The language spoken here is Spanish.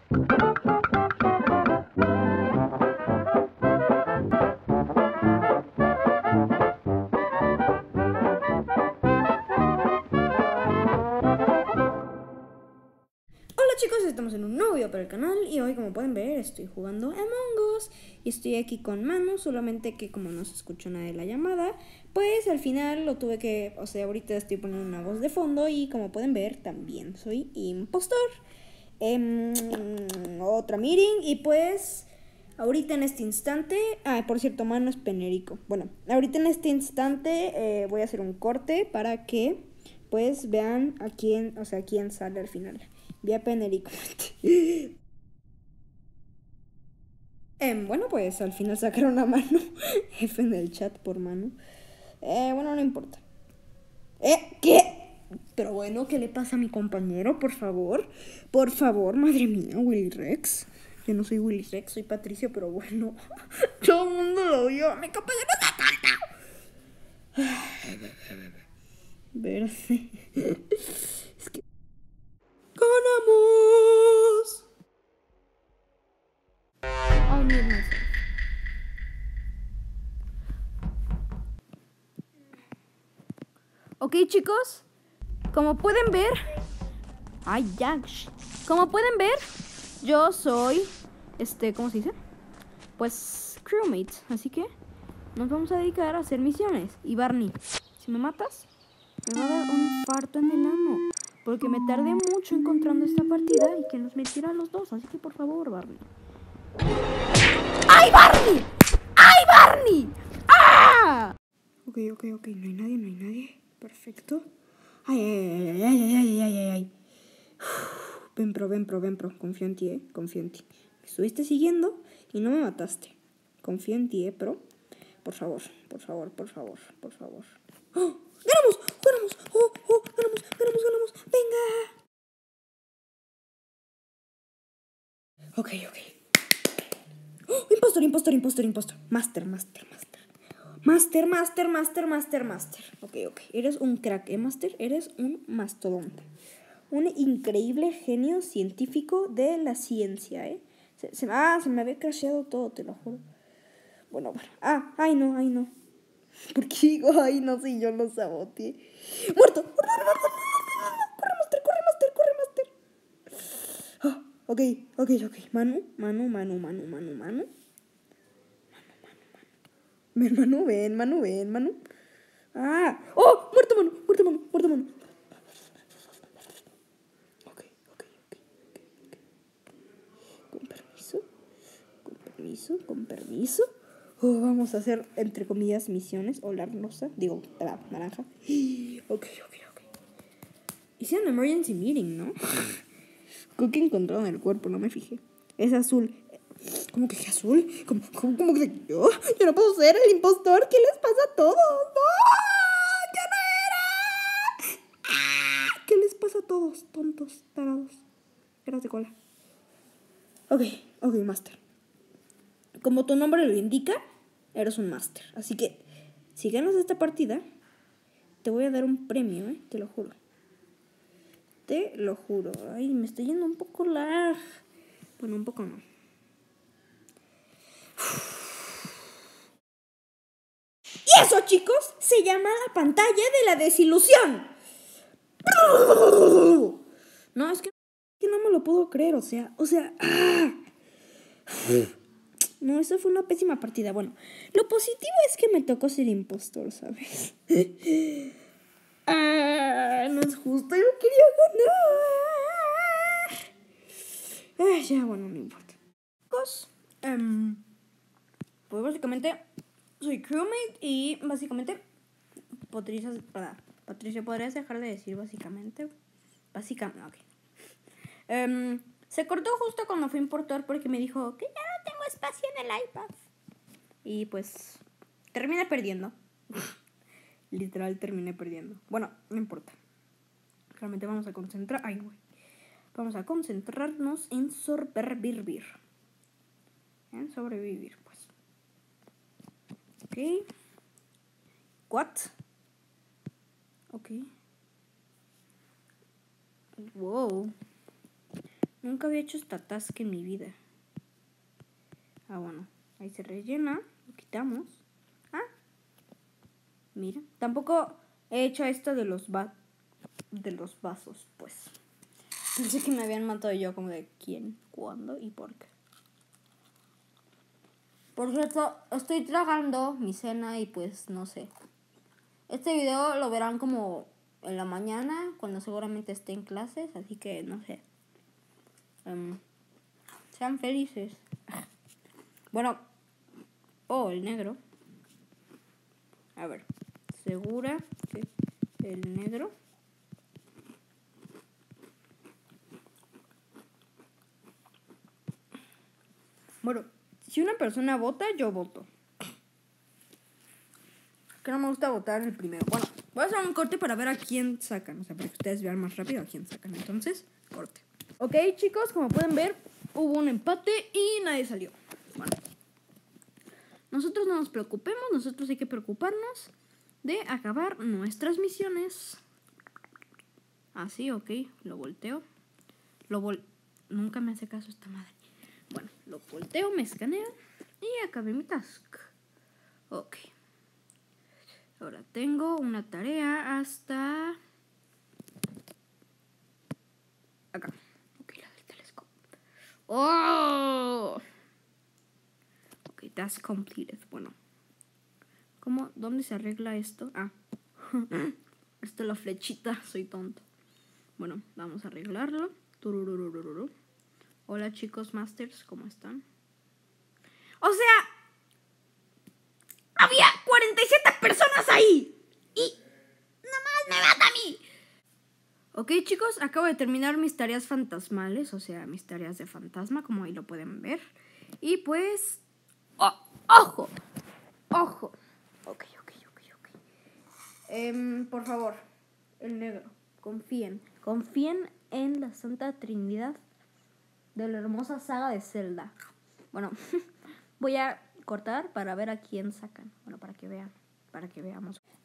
Chicos, estamos en un nuevo video para el canal y hoy, como pueden ver, estoy jugando Among Us y estoy aquí con Manu, solamente que como no se escuchó nada de la llamada, pues al final lo tuve que, o sea, ahorita estoy poniendo una voz de fondo y como pueden ver, también soy impostor. Otra meeting y pues ahorita en este instante, por cierto, Manu es penérico. Bueno, ahorita en este instante voy a hacer un corte para que pues vean a quién, o sea, quién sale al final. Vi a Penerico. Bueno, pues al final sacaron a Manu. F en el chat por Manu. Bueno, no importa. ¿Qué? Pero bueno, ¿qué le pasa a mi compañero? Por favor. Por favor, madre mía, Willy Rex. Yo no soy Willy Rex, soy Patricio, pero bueno. Todo el mundo lo vio. Mi compañero está tonto. Verse. Es que... ¡ganamos! I'll mute myself. Ok, chicos, como pueden ver, como pueden ver, yo soy, ¿cómo se dice? Pues crewmate, así que nos vamos a dedicar a hacer misiones. Y Barney, si me matas, me va a dar un infarto en el ano, porque me tardé mucho encontrando esta partida y que nos metiera a los dos, así que por favor, Barney. ¡Ay, Barney! ¡Ay, Barney! ¡Ah! Ok, no hay nadie. Perfecto. Ay. Ven, pro. Confío en ti, confío en ti. Me estuviste siguiendo y no me mataste. Confío en ti, pro. Por favor. ¡Oh! ¡Ganamos! ¡Ganamos! ¡Venga! Ok. ¡Oh! Impostor. Master. Ok. Eres un crack, Master. Eres un mastodonte. Un increíble genio científico de la ciencia, Se me había crasheado todo, te lo juro. Bueno. Ay, no. ¿Por qué digo ay, no, si yo lo saboteé? ¡Muerto! ¡Corre, Master! Ok. Manu. Ven, Manu. ¡Oh! Muerto, Manu. Ok. Con permiso. Vamos a hacer, entre comillas, misiones. Hola, rosa. Digo, naranja. Ok. Hicieron emergency meeting, ¿no? Creo que encontraron el cuerpo, no me fijé. Es azul. ¿Cómo que es azul? ¿Cómo que yo no puedo ser el impostor? ¿Qué les pasa a todos? ¡No! ¡Yo no era! ¿Qué les pasa a todos? Tontos, tarados. Eras de cola. Ok, Master. Como tu nombre lo indica, eres un Master. Así que, si ganas esta partida, te voy a dar un premio, te lo juro. Ay, me estoy yendo un poco lag. Bueno, un poco no. Y eso, chicos, se llama la pantalla de la desilusión. No, es que no me lo puedo creer, o sea. No, eso fue una pésima partida. Bueno, lo positivo es que me tocó ser impostor, ¿sabes? No es justo, yo quería ganar. Ya, bueno, no importa. Chicos, pues básicamente soy crewmate y básicamente Patricia, ¿podrías dejar de decir básicamente? Ok. Se cortó justo cuando fui impostor porque me dijo que ya no tengo espacio en el iPad. Y pues terminé perdiendo. Literal terminé perdiendo. Bueno, no importa. Realmente vamos a concentrar. Vamos a concentrarnos en sobrevivir. Pues. Ok. What? Ok. Wow. Nunca había hecho esta task en mi vida. Ah, bueno. Ahí se rellena. Lo quitamos. Ah. Mira. Tampoco he hecho esto de los vasos, pues. Pensé que me habían matado yo, como de quién, cuándo y por qué. Por cierto, estoy tragando mi cena y pues no sé. Este video lo verán como en la mañana, cuando seguramente esté en clases, así que no sé. Sean felices. Bueno. Oh, el negro. A ver. ¿Segura que el negro? Bueno, si una persona vota, yo voto. Que no me gusta votar el primero. Bueno, voy a hacer un corte para ver a quién sacan. O sea, para que ustedes vean más rápido a quién sacan. Entonces, corte. Ok, chicos, como pueden ver, hubo un empate y nadie salió. Bueno. Nosotros no nos preocupemos. Nosotros hay que preocuparnos de acabar nuestras misiones. Así, ok. Lo volteo. Nunca me hace caso esta madre. Bueno, lo volteo, me escanea y acabé mi task. Ok. Ahora tengo una tarea hasta acá. Ok, la del telescopio. ¡Oh! Ok, task completed. Bueno. ¿Dónde se arregla esto? Ah. Esto es la flechita. Soy tonto. Bueno, vamos a arreglarlo. Turururururu. Hola chicos masters, ¿cómo están? O sea, había 47 personas ahí. Y nada más me mata a mí. Ok chicos, acabo de terminar mis tareas fantasmales. O sea, mis tareas de fantasma, como ahí lo pueden ver. Y pues... ¡Ojo! ¡Ojo! Ok. Por favor, el negro, confíen en la Santa Trinidad de la hermosa saga de Zelda. Bueno, voy a cortar para ver a quién sacan. Bueno, para que veamos.